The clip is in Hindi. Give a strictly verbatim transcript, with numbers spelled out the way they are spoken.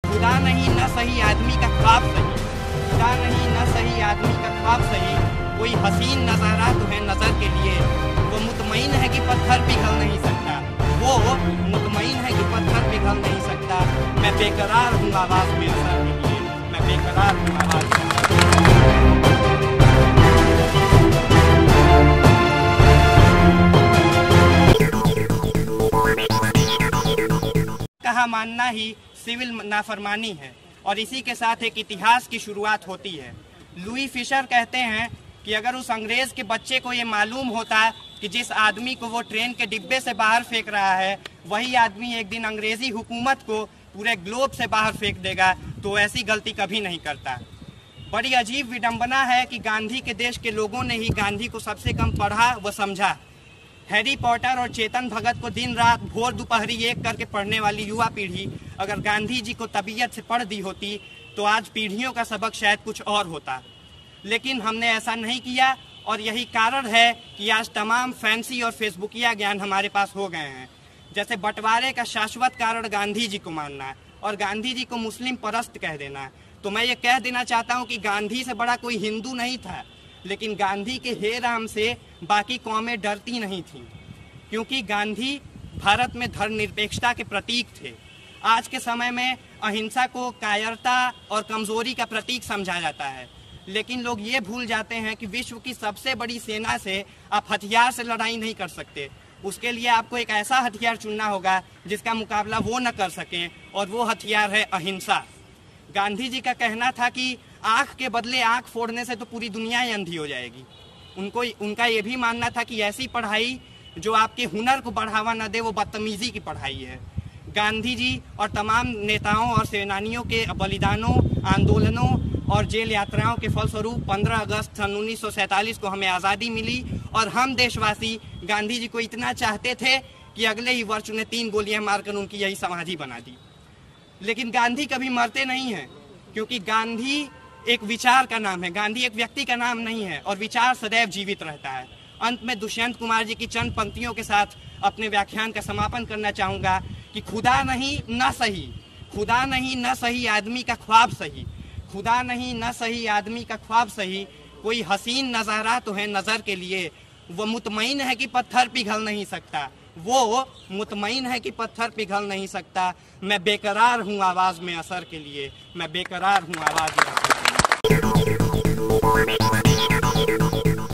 खुदा नहीं न सही आदमी का ख्वाब सही, खुदा नहीं न सही आदमी का ख्वाब सही, कोई हसीन नज़ारा तो है नज़र के लिए, वो मुतमईन है कि पत्थर पिघल नहीं सकता, वो मुतमईन है कि पत्थर पिघल नहीं सकता। मैं बेकरार हूँ आवाज़ में असर के लिए, मैं बेकरार हूँ आवाज़ में। कहा मानना ही सिविल नाफरमानी है और इसी के साथ एक इतिहास की शुरुआत होती है। लुई फिशर कहते हैं कि अगर उस अंग्रेज के बच्चे को ये मालूम होता कि जिस आदमी को वो ट्रेन के डिब्बे से बाहर फेंक रहा है वही आदमी एक दिन अंग्रेजी हुकूमत को पूरे ग्लोब से बाहर फेंक देगा तो ऐसी गलती कभी नहीं करता। बड़ी अजीब विडंबना है कि गांधी के देश के लोगों ने ही गांधी को सबसे कम पढ़ा व समझा। हैरी पॉटर और चेतन भगत को दिन रात भोर दोपहरी एक करके पढ़ने वाली युवा पीढ़ी अगर गांधी जी को तबीयत से पढ़ दी होती तो आज पीढ़ियों का सबक शायद कुछ और होता, लेकिन हमने ऐसा नहीं किया और यही कारण है कि आज तमाम फैंसी और फेसबुकिया ज्ञान हमारे पास हो गए हैं। जैसे बंटवारे का शाश्वत कारण गांधी जी को मानना और गांधी जी को मुस्लिम परस्त कह देना। तो मैं ये कह देना चाहता हूँ कि गांधी से बड़ा कोई हिंदू नहीं था, लेकिन गांधी के हे राम से बाकी कौमें डरती नहीं थीं, क्योंकि गांधी भारत में धर्मनिरपेक्षता के प्रतीक थे। आज के समय में अहिंसा को कायरता और कमजोरी का प्रतीक समझा जाता है, लेकिन लोग ये भूल जाते हैं कि विश्व की सबसे बड़ी सेना से आप हथियार से लड़ाई नहीं कर सकते। उसके लिए आपको एक ऐसा हथियार चुनना होगा जिसका मुकाबला वो न कर सकें, और वो हथियार है अहिंसा। गांधी जी का कहना था कि आँख के बदले आँख फोड़ने से तो पूरी दुनिया ही अंधी हो जाएगी। उनको उनका ये भी मानना था कि ऐसी पढ़ाई जो आपके हुनर को बढ़ावा न दे वो बदतमीजी की पढ़ाई है। गांधी जी और तमाम नेताओं और सेनानियों के बलिदानों, आंदोलनों और जेल यात्राओं के फलस्वरूप पंद्रह अगस्त सन उन्नीस सौ सैंतालीस को हमें आज़ादी मिली और हम देशवासी गांधी जी को इतना चाहते थे कि अगले ही वर्ष उन्हें तीन गोलियां मारकर उनकी यही समाधि बना दी। लेकिन गांधी कभी मरते नहीं हैं, क्योंकि गांधी एक विचार का नाम है, गांधी एक व्यक्ति का नाम नहीं है, और विचार सदैव जीवित रहता है। अंत में दुष्यंत कुमार जी की चंद पंक्तियों के साथ अपने व्याख्यान का समापन करना चाहूँगा कि खुदा नहीं न सही, खुदा नहीं न सही आदमी का ख्वाब सही, खुदा नहीं न सही आदमी का ख्वाब सही, कोई हसीन नज़ारा तो है नज़र के लिए, वो मुतमईन है कि पत्थर पिघल नहीं सकता, वो मुतमईन है कि पत्थर पिघल नहीं सकता। मैं बेकरार हूँ आवाज़ में असर के लिए, मैं बेकरार हूँ आवाज़ में असर के लिए।